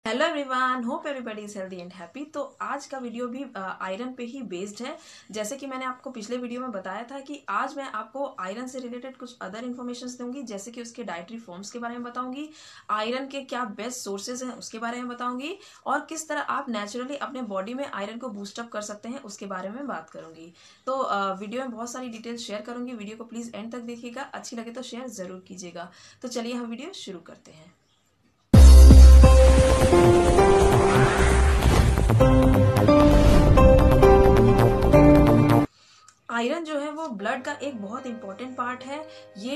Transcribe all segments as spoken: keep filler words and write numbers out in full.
Hello everyone, hope everybody is healthy and happy. तो आज का वीडियो भी आयरन पे ही बेस्ड है। जैसे कि मैंने आपको पिछले वीडियो में बताया था कि आज मैं आपको आयरन से रिलेटेड कुछ अदर इन्फॉर्मेशन दूंगी, जैसे कि उसके डाइटरी फॉर्म्स के बारे में बताऊंगी, आयरन के क्या बेस्ट सोर्सेज हैं उसके बारे में बताऊंगी, और किस तरह आप नेचुरली अपने बॉडी में आयरन को बूस्टअप कर सकते हैं उसके बारे में बात करूंगी। तो वीडियो में बहुत सारी डिटेल्स शेयर करूंगी। वीडियो को प्लीज एंड तक देखिएगा, अच्छी लगे तो शेयर जरूर कीजिएगा। तो चलिए हम वीडियो शुरू करते हैं। आयरन जो है वो ब्लड का एक बहुत इंपॉर्टेंट पार्ट है। ये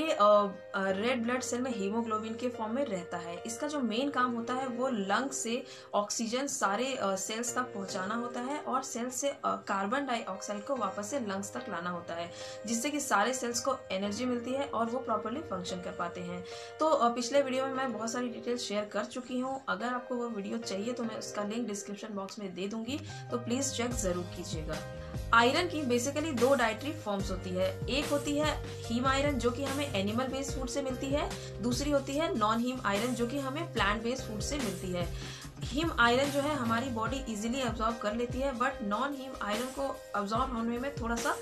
रेड ब्लड सेल में हीमोग्लोबिन के फॉर्म में रहता है। इसका जो मेन काम होता है वो लंग से ऑक्सीजन सारे सेल्स तक पहुंचाना होता है और सेल से कार्बन डाइऑक्साइड को वापस से लंग्स तक लाना होता है, जिससे कि सारे सेल्स को एनर्जी मिलती है और वो प्रॉपरली फंक्शन कर पाते हैं। तो पिछले वीडियो में मैं बहुत सारी डिटेल्स शेयर कर चुकी हूँ। अगर आपको वो वीडियो चाहिए तो मैं उसका लिंक डिस्क्रिप्शन बॉक्स में दे दूंगी, तो प्लीज चेक जरूर कीजिएगा। आयरन की बेसिकली दो डाइटरी फॉर्म्स होती है। एक होती है हीम आयरन जो कि हमें एनिमल बेस्ड फूड से मिलती है, दूसरी होती है नॉन हीम आयरन जो कि हमें प्लांट बेस्ड फूड से मिलती है। हीम आयरन जो है हमारी बॉडी इजीली अब्सॉर्ब कर लेती है, बट नॉन हीम आयरन को अब्सॉर्ब होने में थोड़ा सा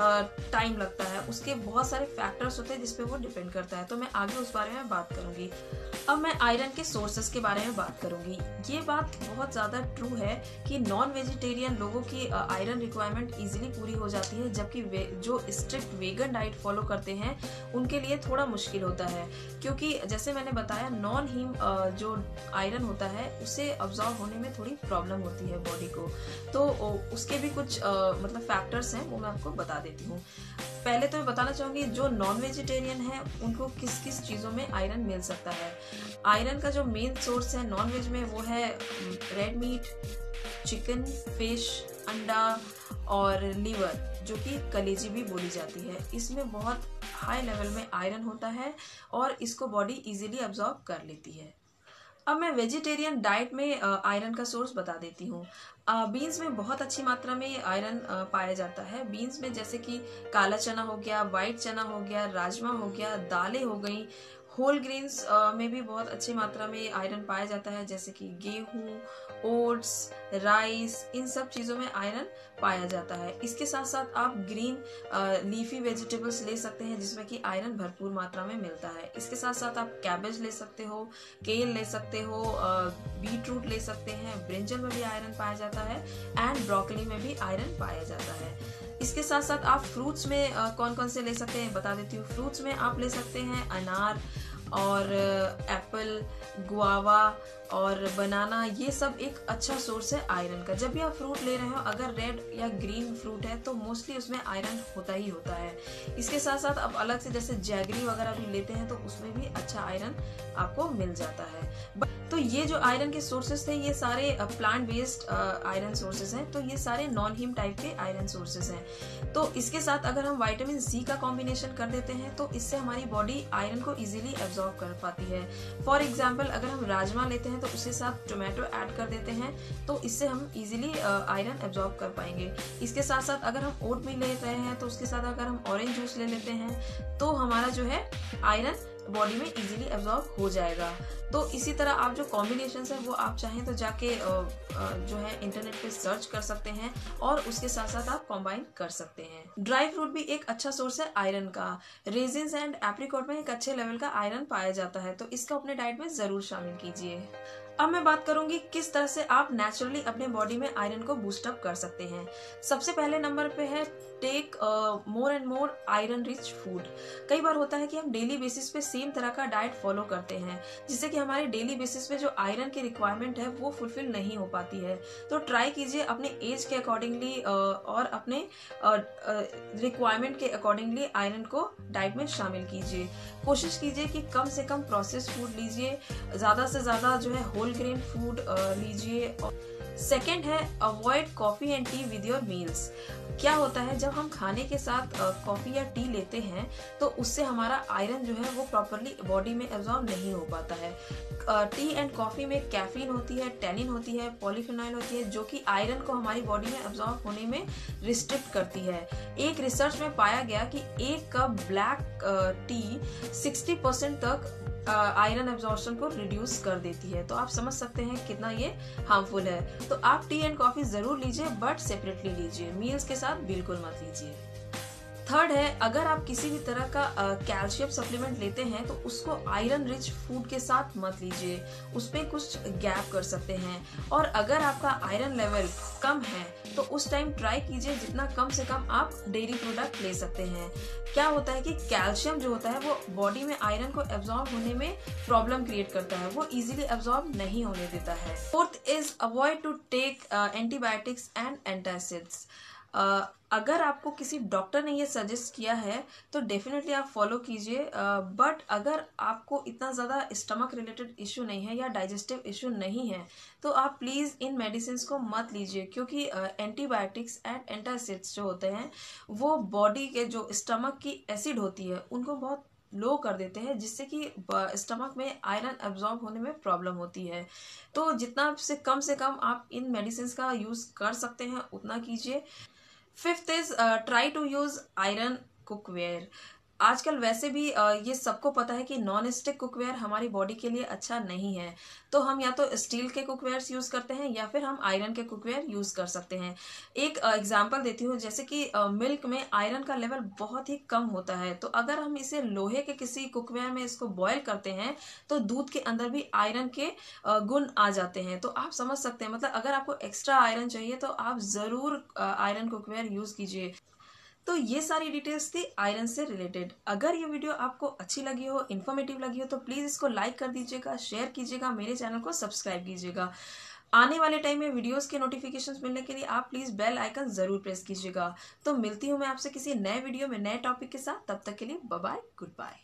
टाइम लगता है। उसके बहुत सारे फैक्टर्स होते हैं जिसपे वो डिपेंड करता है, तो मैं आगे उस बारे में बात करूंगी। अब मैं आयरन के सोर्सेस के बारे में बात करूंगी। ये बात बहुत ज्यादा ट्रू है कि नॉन वेजिटेरियन लोगों की आयरन रिक्वायरमेंट इजीली पूरी हो जाती है, जबकि जो स्ट्रिक्ट वेगन डाइट फॉलो करते हैं उनके लिए थोड़ा मुश्किल होता है, क्योंकि जैसे मैंने बताया नॉन हीम जो आयरन होता है उसे अब्सॉर्ब होने में थोड़ी प्रॉब्लम होती है बॉडी को। तो उसके भी कुछ आ, मतलब फैक्टर्स हैं, वो मैं आपको बता देती हूँ। पहले तो मैं बताना चाहूंगी जो नॉन वेजिटेरियन है उनको किस किस चीजों में आयरन मिल सकता है। आयरन का जो मेन सोर्स है नॉन वेज में वो है रेड मीट, चिकन, फिश, अंडा और लीवर, जो कि कलेजी भी बोली जाती है। इसमें बहुत हाई लेवल में आयरन होता है और इसको बॉडी इजीली अब्सॉर्ब कर लेती है। अब मैं वेजिटेरियन डाइट में आयरन का सोर्स बता देती हूँ। बीन्स में बहुत अच्छी मात्रा में आयरन पाया जाता है। बीन्स में जैसे कि काला चना हो गया, व्हाइट चना हो गया, राजमा हो गया, दालें हो गई। होल ग्रेन्स में भी बहुत अच्छी मात्रा में आयरन पाया जाता है, जैसे कि गेहूं, ओट्स, राइस, इन सब चीजों में आयरन पाया जाता है। इसके साथ साथ आप ग्रीन लीफी वेजिटेबल्स ले सकते हैं जिसमें कि आयरन भरपूर मात्रा में मिलता है। इसके साथ साथ आप कैबेज ले सकते हो, केल ले सकते हो, बीट रूट ले सकते हैं। ब्रिंजल में भी आयरन पाया जाता है एंड ब्रोकली में भी आयरन पाया जाता है। इसके साथ साथ आप फ्रूट्स में कौन कौन से ले सकते हैं बता देती हूँ। फ्रूट्स में आप ले सकते हैं अनार और एप्पल, गुआवा और बनाना। ये सब एक अच्छा सोर्स है आयरन का। जब भी आप फ्रूट ले रहे हो, अगर रेड या ग्रीन फ्रूट है तो मोस्टली उसमें आयरन होता ही होता है। इसके साथ साथ आप अलग से जैसे जैगरी वगैरह भी लेते हैं तो उसमें भी अच्छा आयरन आपको मिल जाता है। तो ये जो आयरन के सोर्सेस थे ये सारे प्लांट बेस्ड आयरन सोर्सेस हैं, तो ये सारे नॉन हीम टाइप के आयरन सोर्सेस हैं। तो इसके साथ अगर हम विटामिन सी का कॉम्बिनेशन कर देते हैं तो इससे हमारी बॉडी आयरन को इजीली एब्जॉर्ब कर पाती है। फॉर एग्जाम्पल अगर हम राजमा लेते हैं तो उसके साथ टोमेटो ऐड कर देते हैं तो इससे हम इजीली आयरन एब्जॉर्ब कर पाएंगे। इसके साथ साथ अगर हम ओट मिल ले रहे हैं तो उसके साथ अगर हम ऑरेंज जूस ले लेते हैं तो हमारा जो है आयरन बॉडी में इजीली एब्जॉर्ब हो जाएगा। तो इसी तरह आप जो कॉम्बिनेशंस है वो आप चाहें तो जाके जो है इंटरनेट पे सर्च कर सकते हैं और उसके साथ साथ आप कॉम्बाइन कर सकते हैं। ड्राई फ्रूट भी एक अच्छा सोर्स है आयरन का। रेजिन्स एंड एप्रिकॉट में एक अच्छे लेवल का आयरन पाया जाता है, तो इसको अपने डाइट में जरूर शामिल कीजिए। अब मैं बात करूंगी किस तरह से आप नेचुरली अपने बॉडी में आयरन को बूस्टअप कर सकते हैं। सबसे पहले नंबर पे है take more and more iron rich food. कई बार होता है कि हम डेली बेसिस पे सेम तरह का डाइट फॉलो करते हैं, जिससे कि हमारे डेली बेसिस पे जो आयरन की रिक्वायरमेंट है वो फुलफिल नहीं हो पाती है। तो ट्राई कीजिए अपने एज के अकॉर्डिंगली और अपने रिक्वायरमेंट के अकॉर्डिंगली आयरन को डाइट में शामिल कीजिए। कोशिश कीजिए कि कम से कम प्रोसेस्ड फूड लीजिए, ज्यादा से ज्यादा जो है होल ग्रेन फूड लीजिए। सेकेंड है avoid coffee and tea with your meals. क्या होता है जब हम खाने के साथ कॉफी या टी लेते हैं तो उससे हमारा आयरन जो है वो प्रॉपरली बॉडी में एब्जॉर्ब नहीं हो पाता है। टी एंड कॉफी में कैफीन होती है, टैनिन होती है, पॉलीफिनॉल होती है, जो कि आयरन को हमारी बॉडी में एब्जॉर्ब होने में रिस्ट्रिक्ट करती है। एक रिसर्च में पाया गया कि एक cup black tea sixty percent तक आयरन एब्जॉर्प्शन को रिड्यूस कर देती है। तो आप समझ सकते हैं कितना ये हार्मफुल है। तो आप टी एंड कॉफी जरूर लीजिए, बट सेपरेटली लीजिए, मील्स के साथ बिल्कुल मत लीजिए। थर्ड है, अगर आप किसी भी तरह का कैल्शियम सप्लीमेंट लेते हैं तो उसको आयरन रिच फूड के साथ मत लीजिए, उसमें कुछ गैप कर सकते हैं। और अगर आपका आयरन लेवल कम है तो उस टाइम ट्राई कीजिए जितना कम से कम आप डेयरी प्रोडक्ट ले सकते हैं। क्या होता है कि कैल्शियम जो होता है वो बॉडी में आयरन को एब्जॉर्ब होने में प्रॉब्लम क्रिएट करता है, वो इजीली एब्जॉर्ब नहीं होने देता है। Fourth is avoid to take antibiotics and antacids. Uh, अगर आपको किसी डॉक्टर ने ये सजेस्ट किया है तो डेफिनेटली आप फॉलो कीजिए, बट uh, अगर आपको इतना ज़्यादा स्टमक रिलेटेड इशू नहीं है या डाइजेस्टिव इशू नहीं है तो आप प्लीज़ इन मेडिसिन को मत लीजिए, क्योंकि एंटीबायोटिक्स एंड एंटासिड्स जो होते हैं वो बॉडी के जो स्टमक की एसिड होती है उनको बहुत लो कर देते हैं, जिससे कि स्टमक में आयरन एब्जॉर्ब होने में प्रॉब्लम होती है। तो जितना से कम से कम आप इन मेडिसिन का यूज़ कर सकते हैं उतना कीजिए। Fifth is try to use iron cookware. आजकल वैसे भी uh, ये सबको पता है कि नॉन स्टिक कुकवेयर हमारी बॉडी के लिए अच्छा नहीं है, तो हम या तो स्टील के कुकवेयर यूज करते हैं या फिर हम आयरन के कुकवेयर यूज कर सकते हैं। एक एग्जांपल uh, देती हूँ, जैसे कि मिल्क uh, में आयरन का लेवल बहुत ही कम होता है, तो अगर हम इसे लोहे के किसी कुकवेयर में इसको बॉयल करते हैं तो दूध के अंदर भी आयरन के uh, गुण आ जाते हैं। तो आप समझ सकते हैं, मतलब अगर आपको एक्स्ट्रा आयरन चाहिए तो आप जरूर आयरन कुकवेयर यूज कीजिए। तो ये सारी डिटेल्स थी आयरन से रिलेटेड। अगर ये वीडियो आपको अच्छी लगी हो, इन्फॉर्मेटिव लगी हो, तो प्लीज इसको लाइक कर दीजिएगा, शेयर कीजिएगा, मेरे चैनल को सब्सक्राइब कीजिएगा। आने वाले टाइम में वीडियोस के नोटिफिकेशंस मिलने के लिए आप प्लीज बेल आइकन जरूर प्रेस कीजिएगा। तो मिलती हूँ मैं आपसे किसी नए वीडियो में नए टॉपिक के साथ, तब तक के लिए बाय बाय, गुड बाय।